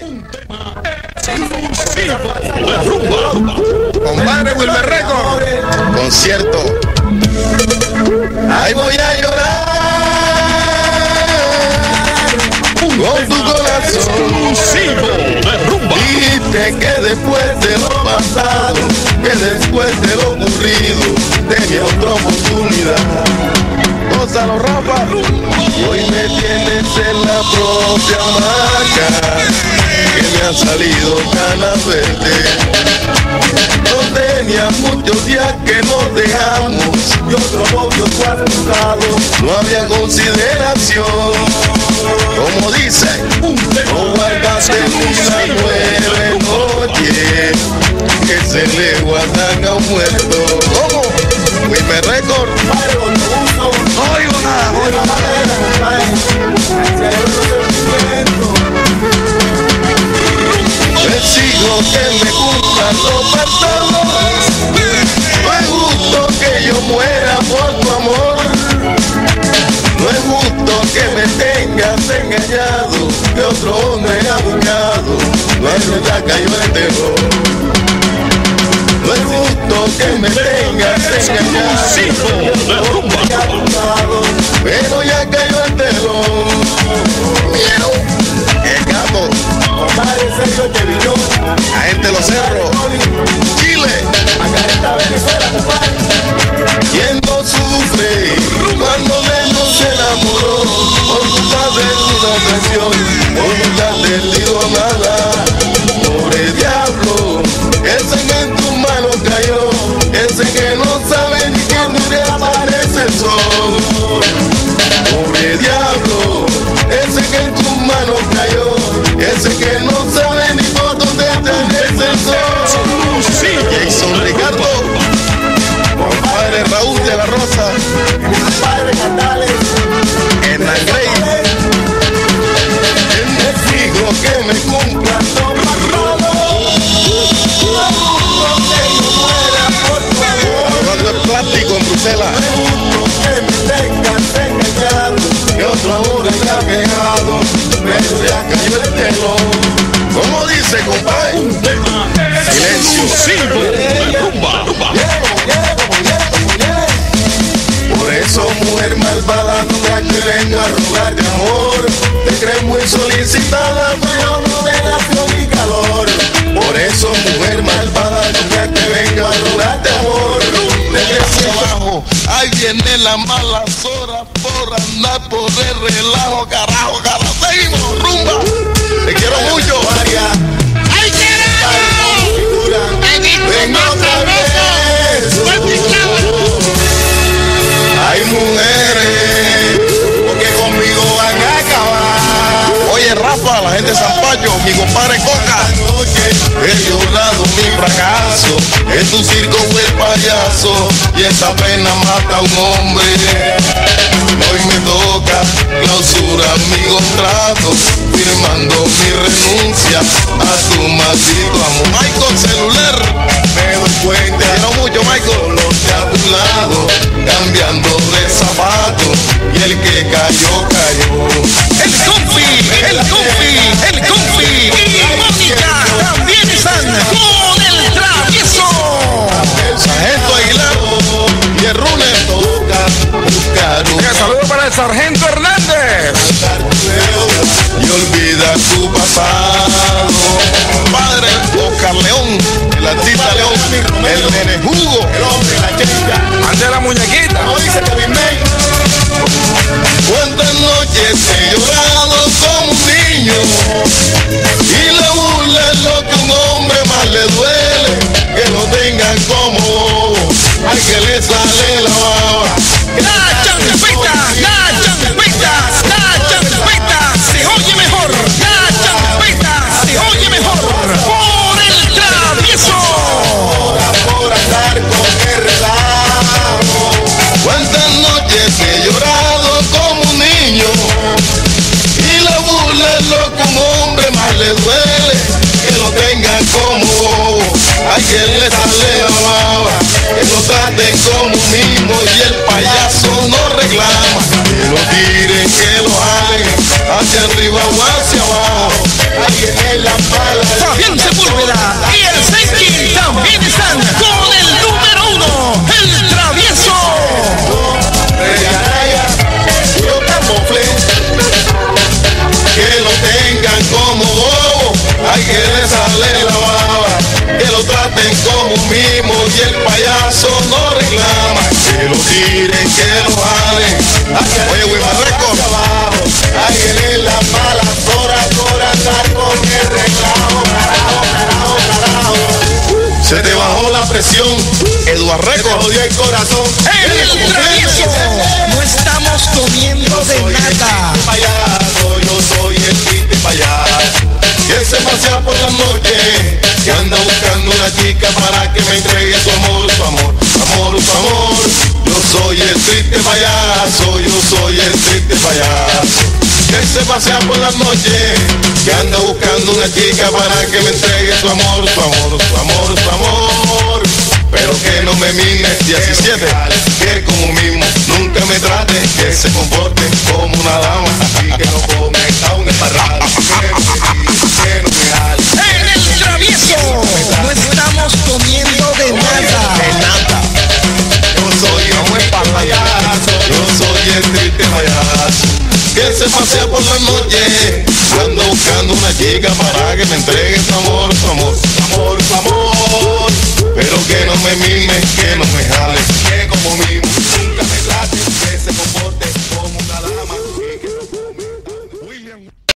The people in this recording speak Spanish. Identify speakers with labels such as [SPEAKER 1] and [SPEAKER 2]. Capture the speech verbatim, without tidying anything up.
[SPEAKER 1] Un tema exclusivo de rumba.
[SPEAKER 2] Compadre Wilmer Record, concierto. Ay, voy a llorar con tu corazón
[SPEAKER 1] Exclusivo de rumba.
[SPEAKER 2] Dite que después de lo pasado, que después de lo ocurrido, tenía otra oportunidad. Gózalo, Rafa. Y hoy me tienes en la propia marca, que me han salido ganas verte. No tenía muchos días que nos dejamos y otro novio tú has buscado. No había consideración. Como dice, no guardaste una nueve noche que se le guardan a un muerto. ¿Cómo? Wilmer Record. No oigo nada, no oigo nada. Exijo que me cumplan los pactados. No es justo que yo muera por tu amor. No es justo que me tengas engañado, que otro hombre ha buscado. No es ya cayó el terror. No es justo que me tengas engañado, que otro hombre ha buscado. Pero ya cayó el terror. Miedo. ¡Qué gato! La gente de los cerros, Chile. ¿Quién no sufre cuando menos se enamoró? Por culpa de una canción, nunca ha perdido nada. Pobre diablo, ese que en tus manos cayó, ese que no sabe ni que dure aparece el sol. Pobre diablo, ese que en tus manos cayó, ese que no sabe ni por dónde aparece el sol. Jason Ricardo, compadre Raúl de la Rosa, compadre Candales, en la Grey. Exijo que me cumplan los pactados. Hablando de plástico en Bruselas. Que me tengas engañado, que otro amor haya pegado, pero ya cayó el telón. ¿Cómo dice, compadre?
[SPEAKER 1] Un tema
[SPEAKER 2] Silencio.
[SPEAKER 1] exclusivo de rumba.
[SPEAKER 2] Por eso, mujer malvada, no me que venga a rogarte amor. Te crees muy solicitada, pero no me das ni calor. Por eso, mujer malvada, no me que venga a rogarte amor. Te crees abajo, ahí vienen las malas horas por andar por el relajo, carajo, carajo. Seguimos, rumba. Te quiero mucho, María.
[SPEAKER 3] ¡Ay, carajo!
[SPEAKER 2] Ven otra vez. Hay mujeres porque conmigo van a acabar. Oye, Rafa, la gente de San Pacho, mi compadre Coca. He llorado mi fracaso, en tu circo fue el payaso y esa pena mata a un hombre. Hoy me toca clausura mi contrato, firmando mi renuncia a tu maldito amor. Michael Celular, me doy cuenta, quiero mucho Michael, lo que a tu lado, cambiando de zapato, y el que cayó, cayó.
[SPEAKER 3] El compi, el compi, el compi y Mónica también están con el travieso.
[SPEAKER 2] Sargento Aguilar y el runner toca buscar un
[SPEAKER 3] Un saludo para el sargento Hernández.
[SPEAKER 2] y olvida tu pasado. Padre Oscar León, el artista León, el nene Hugo, el hombre, la chica,
[SPEAKER 3] Ante la muñequita.
[SPEAKER 2] como dice Kevin May. Cuántas noches he llorado como un niño y la burla es lo que un hombre más le duele, que lo tengan como bobo, al que le sale la baba.
[SPEAKER 3] La champita, la champita, la champita, se oye mejor. La champita, se oye mejor. Por el travieso.
[SPEAKER 2] Por andar con el relajo. Cuántas noches he llorado como un niño y la burla es lo que un hombre más le duele, que lo tengan como bobo, a quien le sale la baba, que lo traten como un mimo y el payaso no reclama, que lo tiren, que lo hagan hacia arriba o hacia abajo, a viene la mala.
[SPEAKER 3] Fabián Sepúlveda y el Senki también están con el número uno, el Travieso.
[SPEAKER 2] Yo camuflé, que lo tengan como bobo, hay que le sale la baba, que lo traten como un mimo y el payaso no reclama, que lo tiren, que lo jalen. Oye, Wilma Record, hay que en las malas horas por andar con el reclamo, carajo, carajo, carajo. Se te bajó la presión, Eduardo Record, odia el corazón.
[SPEAKER 3] El Travieso, no estamos comiendo de nada.
[SPEAKER 2] Payaso, yo soy el triste payaso, que se pasea por la noche, que anda buscando una chica para que me entregue su amor, su amor, su amor, su amor. Yo soy el triste payaso, yo soy el triste payaso, que se pasea por la noche, que anda buscando una chica para que me entregue su amor, su amor, su amor, su amor. Pero que no me mime diecisiete, que como mismo nunca me trate, que se comporte como una dama y que no cometa un embarrado, que no me jale.
[SPEAKER 3] En el Travieso, no estamos comiendo de nada.
[SPEAKER 2] De nada. Yo soy el payaso, yo soy el triste payaso, que se pasea por la noche, ando buscando una chica para que me entregue su amor, su amor.